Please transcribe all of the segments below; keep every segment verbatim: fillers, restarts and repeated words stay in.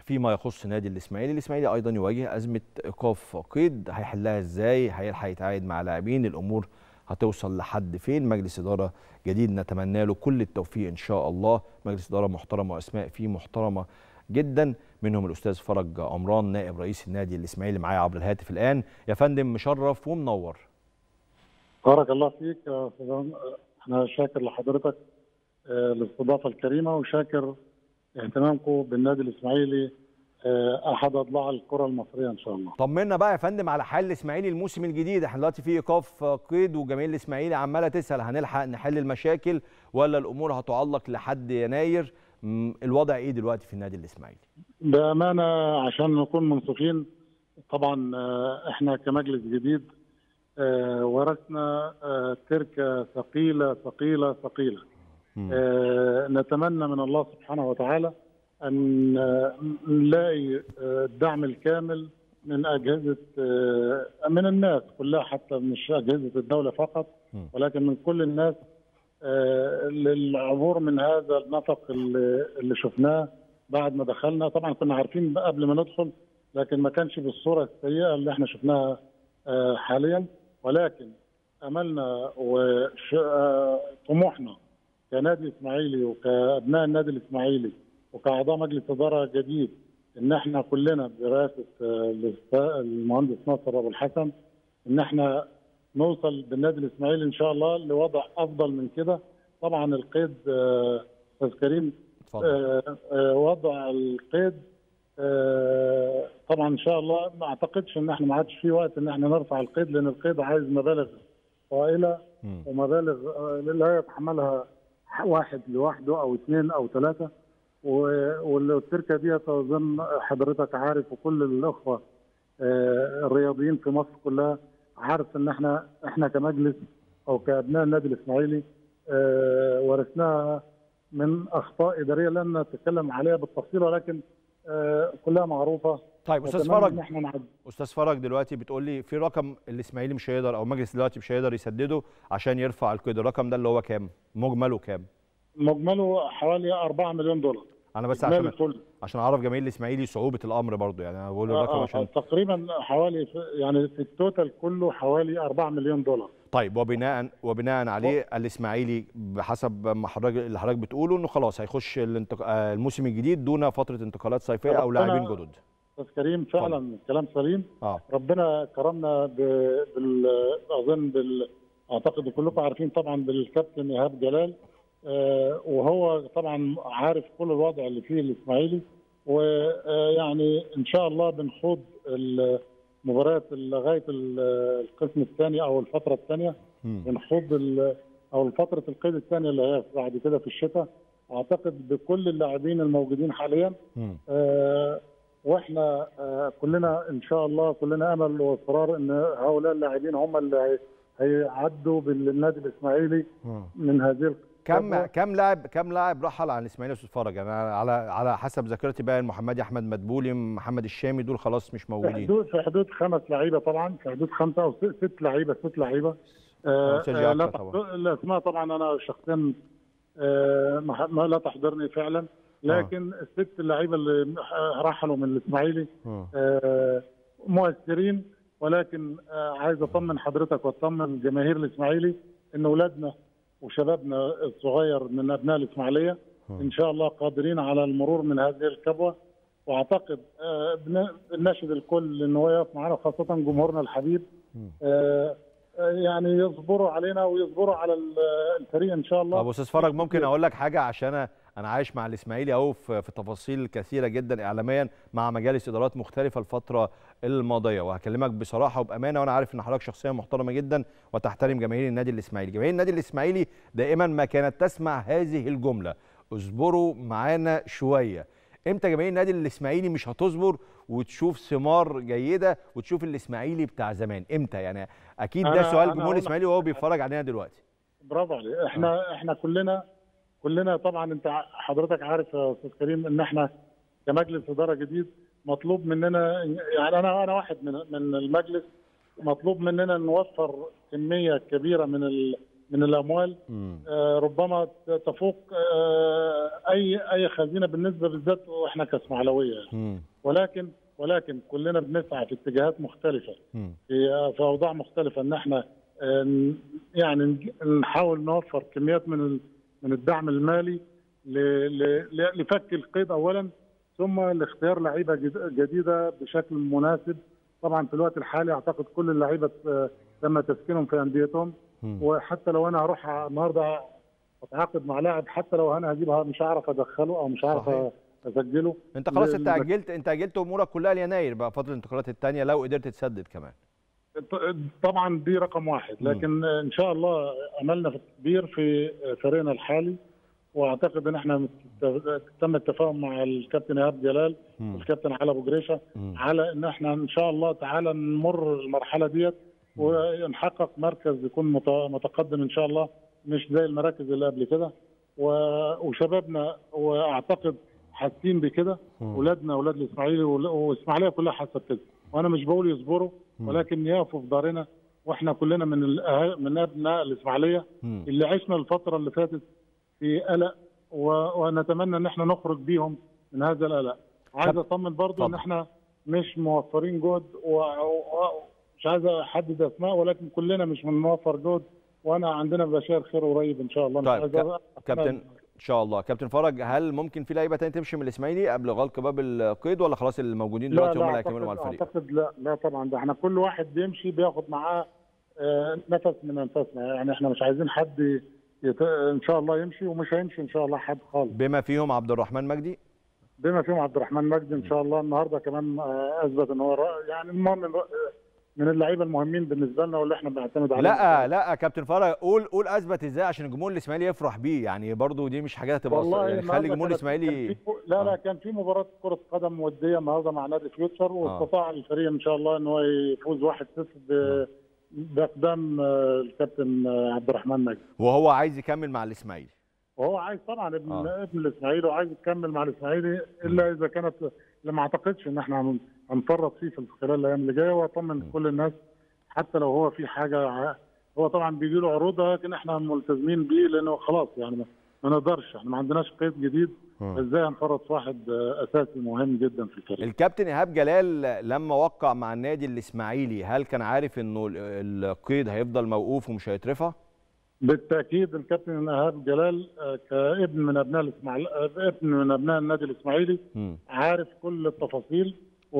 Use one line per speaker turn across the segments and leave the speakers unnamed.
فيما يخص نادي الاسماعيلي. الاسماعيلي ايضا يواجه ازمه ايقاف قيد، هيحلها ازاي؟ هيلحق يتعاقد مع لاعبين؟ الامور هتوصل لحد فين؟ مجلس اداره جديد نتمنى له كل التوفيق ان شاء الله، مجلس اداره محترمه واسماء فيه محترمه جدا، منهم الاستاذ فرج عمران نائب رئيس النادي الاسماعيلي معايا عبر الهاتف الان. يا فندم مشرف ومنور.
بارك الله فيك يا استاذ، انا شاكر لحضرتك الاستضافه الكريمه، وشاكر اهتمامكم بالنادي الاسماعيلي احد اضلاع الكره المصريه ان شاء الله.
طمنا بقى يا فندم على حال الاسماعيلي الموسم الجديد، احنا دلوقتي في ايقاف قيد وجماهير الاسماعيلي عماله تسال هنلحق نحل المشاكل ولا الامور هتعلق لحد يناير؟ الوضع ايه دلوقتي في النادي الاسماعيلي؟
بامانه عشان نكون منصفين، طبعا احنا كمجلس جديد ورثنا تركه ثقيله ثقيله ثقيله. نتمنى من الله سبحانه وتعالى أن نلاقي الدعم الكامل من أجهزة من الناس كلها، حتى مش أجهزة الدولة فقط ولكن من كل الناس، للعبور من هذا النفق اللي شفناه بعد ما دخلنا. طبعا كنا عارفين قبل ما ندخل، لكن ما كانش بالصورة السيئة اللي احنا شفناها حاليا، ولكن أملنا وطموحنا كنادي إسماعيلي وكأبناء النادي الإسماعيلي وكأعضاء مجلس إدارة جديد إن إحنا كلنا برئاسة المهندس ناصر أبو الحسن إن إحنا نوصل بالنادي الإسماعيلي إن شاء الله لوضع أفضل من كده. طبعا القيد أستاذ كريم، وضع القيد طبعا إن شاء الله ما أعتقدش إن إحنا ما عادش في وقت إن إحنا نرفع القيد، لأن القيد عايز مبالغ طائلة ومبالغ لا يتحملها واحد لوحده او اثنين او ثلاثه، والتركه دي اظن حضرتك عارف وكل الاخوه الرياضيين في مصر كلها عارف ان احنا احنا كمجلس او كابناء النادي الاسماعيلي ورثناها من اخطاء اداريه لن نتكلم عليها بالتفصيل، ولكن كلها معروفه.
طيب استاذ فرج، استاذ فرج دلوقتي بتقول لي في رقم الاسماعيلي مش هيقدر او مجلس دلوقتي مش هيقدر يسدده عشان يرفع القيد، الرقم ده اللي هو كام؟ مجمله كام؟
مجمله حوالي أربعة مليون دولار.
انا بس عشان عشان اعرف جماهير الاسماعيلي صعوبه الامر برضو، يعني انا بقول الرقم
آه
عشان
تقريبا حوالي يعني في التوتال كله حوالي أربعة مليون دولار.
طيب وبناء وبناء عليه الاسماعيلي بحسب ما حضرتك اللي حضرتك بتقوله انه خلاص هيخش الموسم الجديد دون فتره انتقالات صيفيه او لاعبين جدد.
استاذ كريم فعلا طبعا. كلام سليم.
آه.
ربنا كرمنا بال اظن بال اعتقد كلكم عارفين طبعا بالكابتن ايهاب جلال، آه وهو طبعا عارف كل الوضع اللي فيه الاسماعيلي، ويعني ان شاء الله بنخوض المباريات لغايه القسم الثاني او الفتره الثانيه، بنخوض او فتره القيد الثانيه اللي هي بعد كده في الشتاء، اعتقد بكل اللاعبين الموجودين حاليا. آه واحنا آه كلنا ان شاء الله كلنا امل واصرار ان هؤلاء اللاعبين هم اللي هيعدوا بالنادي الاسماعيلي من هذه
كم كم لاعب كم لاعب رحل عن الاسماعيلي يا استاذ فرج؟ يعني على على حسب ذاكرتي بقى المحمدي احمد مدبولي محمد الشامي دول خلاص مش موجودين.
في حدود في حدود خمس لعيبه طبعا، في حدود خمسه او ست لعيبه ست لعيبه. آه آه لا طبعا. الاسماء طبعا انا شخصيا آه ما لا تحضرني فعلا، لكن آه. الست اللعيبه اللي رحلوا من الاسماعيلي آه مؤثرين، ولكن آه عايز اطمن حضرتك واطمن جماهير الاسماعيلي ان اولادنا وشبابنا الصغير من ابناء الاسماعيليه ان شاء الله قادرين على المرور من هذه الكبوه، واعتقد آه بنناشد الكل ان هو يقف معنا خاصه جمهورنا الحبيب، آه يعني يصبروا علينا ويصبروا على الفريق ان شاء الله.
طب استاذ فرج ممكن اقول لك حاجه، عشان انا عايش مع الاسماعيلي اهو في تفاصيل كثيره جدا اعلاميا مع مجالس ادارات مختلفه الفتره الماضيه، وهكلمك بصراحه وبامانه، وانا عارف ان حضرتك شخصيه محترمه جدا وتحترم جماهير النادي الاسماعيلي. جماهير النادي الاسماعيلي دائما ما كانت تسمع هذه الجمله: اصبروا معانا شويه. امتى جماهير النادي الاسماعيلي مش هتصبر وتشوف ثمار جيده وتشوف الاسماعيلي بتاع زمان؟ امتى يعني؟ اكيد ده سؤال جمهور الاسماعيلي وهو بيتفرج علينا دلوقتي.
برافو عليك. احنا آه. احنا كلنا كلنا طبعا انت حضرتك عارف يا استاذ كريم ان احنا كمجلس اداره جديد مطلوب مننا، يعني انا انا واحد من من المجلس، مطلوب مننا نوفر كميه كبيره من من الاموال آه ربما تفوق آه اي اي خزينه بالنسبه بالذات واحنا كاسماعيلاويه يعني. ولكن ولكن كلنا بنسعى في اتجاهات مختلفه في في اوضاع مختلفه ان احنا آه يعني نحاول نوفر كميات من من الدعم المالي لفك القيد اولا، ثم لاختيار لعيبه جديده بشكل مناسب. طبعا في الوقت الحالي اعتقد كل اللعيبه تم تسكينهم في انديتهم، وحتى لو انا هروح النهارده اتعاقد مع لاعب حتى لو انا هجيبها مش هعرف ادخله او مش هعرف اسجله.
انت خلاص انت اجلت انت اجلت امورك كلها ليناير بقى، فتره الانتقالات الثانيه لو قدرت تسدد كمان.
طبعا دي رقم واحد، لكن ان شاء الله املنا في كبير في فريقنا الحالي، واعتقد ان احنا تم التفاهم مع الكابتن ايهاب جلال والكابتن علي ابو جريشه على ان احنا ان شاء الله تعالى نمر المرحله ديت ونحقق مركز يكون متقدم ان شاء الله، مش زي المراكز اللي قبل كده. وشبابنا واعتقد حاسين بكده، اولادنا اولاد الاسماعيلي والاسماعيليه كلها حاسه بكده، وانا مش بقول يصبروا ولكن يقفوا في دارنا، واحنا كلنا من من ابناء الاسماعيليه اللي عشنا الفتره اللي فاتت في قلق، ونتمنى ان احنا نخرج بيهم من هذا القلق. عايز اطمن برضو ان احنا مش موفرين جهد، ومش عايز احدد اسماء ولكن كلنا مش من موفر جهد، وانا عندنا بشير خير قريب ان شاء الله.
طيب كابتن ان شاء الله. كابتن فرج، هل ممكن في لعيبه ثانيه تمشي من الاسماعيلي قبل غلق باب القيد، ولا خلاص الموجودين دلوقتي هم اللي هيكملوا مع الفريق؟
اعتقد لا لا طبعا، ده احنا كل واحد بيمشي بياخد معاه نفس من انفاسنا، يعني احنا مش عايزين حد يت... ان شاء الله يمشي، ومش هيمشي ان شاء الله حد خالص،
بما فيهم عبد الرحمن مجدي.
بما فيهم عبد الرحمن مجدي ان شاء الله النهارده كمان اثبت ان هو يعني المهم من اللعيبه المهمين بالنسبه لنا واللي احنا بنعتمد عليهم.
لا لا كابتن فرج، قول قول اثبت ازاي عشان الجمهور الاسماعيلي يفرح بيه، يعني برضو دي مش حاجات هتبقى
والله
يعني خلي الجمهور الاسماعيلي.
لا لا كان في مباراه كره قدم وديه النهارده مع نادي فيوتشر، واستطاع الفريق ان شاء الله ان هو يفوز واحد صفر باقدام الكابتن عبد الرحمن مجدي،
وهو عايز يكمل مع الاسماعيلي.
وهو عايز طبعا ابن آه. ابن الاسماعيلي وعايز يكمل مع الاسماعيلي، الا اذا كانت ما اعتقدش ان احنا هنفرط فيه في خلال الايام اللي جايه. واطمن كل الناس حتى لو هو في حاجه، هو طبعا بيجي له عروض لكن احنا ملتزمين بيه لانه خلاص يعني ما نقدرش، احنا ما عندناش قيد جديد، ازاي هنفرط في واحد اساسي مهم جدا في الفريق.
الكابتن ايهاب جلال لما وقع مع النادي الاسماعيلي هل كان عارف انه القيد هيفضل موقوف ومش هيترفع؟
بالتاكيد الكابتن ايهاب جلال كابن من ابناء الاسماعيلي، ابن من ابناء النادي الاسماعيلي عارف كل التفاصيل،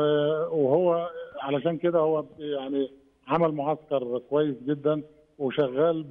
وهو علشان كده هو يعني عمل معسكر كويس جدا وشغال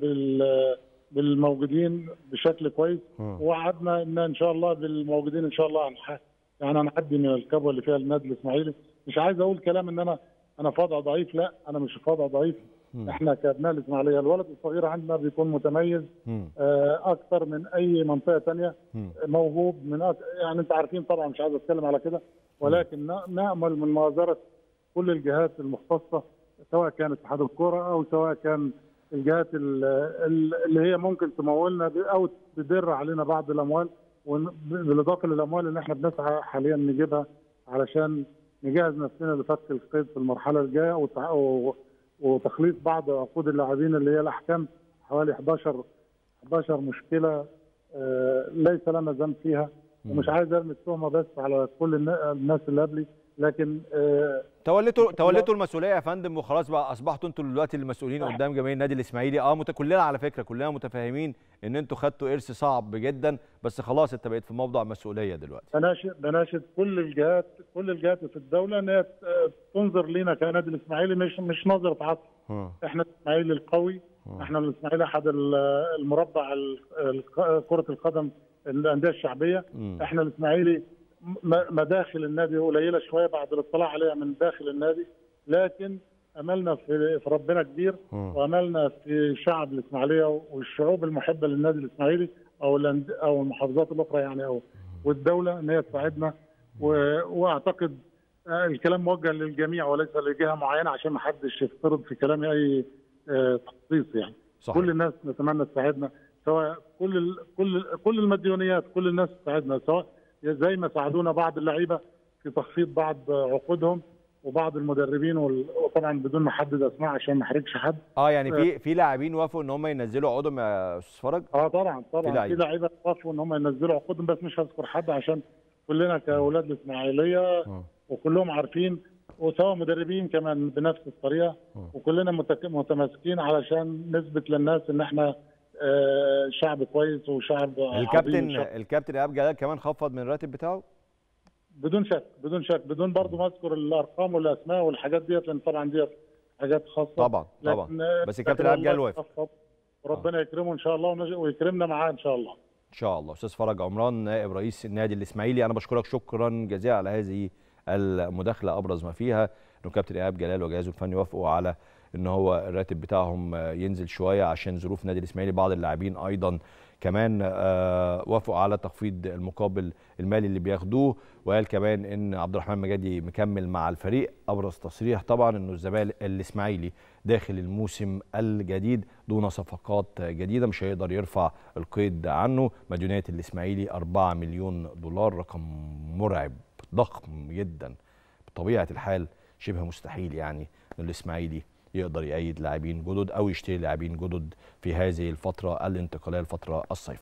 بالموجودين بشكل كويس، ووعدنا ان ان شاء الله بالموجودين ان شاء الله هنحقق يعني هنعدي من الكبوه اللي فيها النادي الاسماعيلي. مش عايز اقول كلام ان انا انا في وضع ضعيف، لا انا مش في وضع ضعيف. م. احنا كابناء الاسماعيليه الولد الصغير عندنا بيكون متميز آه اكثر من اي منطقه ثانيه، موهوب من أك... يعني انت عارفين طبعا مش عايز اتكلم على كده، ولكن نامل من مؤازره كل الجهات المختصه سواء كان اتحاد الكره او سواء كان الجهات اللي هي ممكن تمولنا او تدر علينا بعض الاموال، بالاضافه للاموال اللي احنا بنسعى حاليا نجيبها علشان نجهز نفسنا لفك القيد في المرحله الجايه وتخليص بعض عقود اللاعبين اللي هي الاحكام حوالي احداشر احداشر مشكله ليس لنا ذنب فيها، ومش عايز ارمي التهمه بس على كل الناس اللي قبلي، لكن
توليتوا توليتوا المسؤوليه يا فندم وخلاص بقى اصبحتوا انتوا دلوقتي المسؤولين قدام جماهير النادي الاسماعيلي. اه مت... كلنا على فكره كلنا متفاهمين ان انتوا خدتوا ارث صعب جدا، بس خلاص انت بقيت في موضع مسؤوليه دلوقتي.
بناشد بناشد كل الجهات كل الجهات في الدوله ان هي تنظر لينا كنادي الاسماعيلي مش مش نظره عطف. احنا الاسماعيلي القوي، احنا الاسماعيلي احد المربع كره القدم الانديه الشعبيه، احنا الاسماعيلي مداخل النادي قليله شويه بعد الاطلاع عليها من داخل النادي، لكن املنا في ربنا كبير، واملنا في شعب الاسماعيليه والشعوب المحبه للنادي الاسماعيلي او او المحافظات الاخرى يعني او والدوله ان هي تساعدنا. واعتقد الكلام موجه للجميع وليس لجهه معينه عشان ما حدش يفترض في كلامي اي تخصيص يعني. صحيح. كل الناس نتمنى تساعدنا، سواء كل كل كل المديونيات كل الناس تساعدنا، سواء زي ما ساعدونا بعض اللعيبه في تخفيض بعض عقودهم وبعض المدربين، وطبعا بدون ما احدد اسماء عشان ما احرجش حد.
اه يعني في في لاعبين وافقوا ان هم ينزلوا عقودهم يا استاذ فرج؟
اه طبعا طبعا في لعيبه وافقوا ان هم ينزلوا عقودهم، بس مش هذكر حد عشان كلنا كاولاد الاسماعيليه وكلهم عارفين، وسواء مدربين كمان بنفس الطريقه، وكلنا متماسكين علشان نثبت للناس ان احنا آه شعب كويس وشعب
الكابتن عظيم. الكابتن ايهاب جلال كمان خفض من الراتب بتاعه؟
بدون شك بدون شك بدون برضه ما اذكر الارقام والاسماء والحاجات ديت، لان طبعا ديت حاجات خاصه.
طبعا طبعا بس الكابتن ايهاب جلال وافق.
ربنا يكرمه ان شاء الله ويكرمنا معاه ان شاء الله.
ان شاء الله. استاذ فرج عمران نائب رئيس النادي الاسماعيلي، انا بشكرك شكرا جزيلا على هذه المداخله، ابرز ما فيها انه كابتن ايهاب جلال وجهازه الفني وافقوا على ان هو الراتب بتاعهم ينزل شويه عشان ظروف نادي الاسماعيلي. بعض اللاعبين ايضا كمان وافقوا على تخفيض المقابل المالي اللي بياخدوه، وقال كمان ان عبد الرحمن مجادي مكمل مع الفريق. ابرز تصريح طبعا انه الزمالك الاسماعيلي داخل الموسم الجديد دون صفقات جديده، مش هيقدر يرفع القيد عنه. مديونيات الاسماعيلي أربعة مليون دولار، رقم مرعب ضخم جدا، بطبيعه الحال شبه مستحيل يعني ان الاسماعيلي يقدر يأيد لاعبين جدد او يشتري لاعبين جدد في هذه الفتره الانتقاليه، الفتره الصيفيه.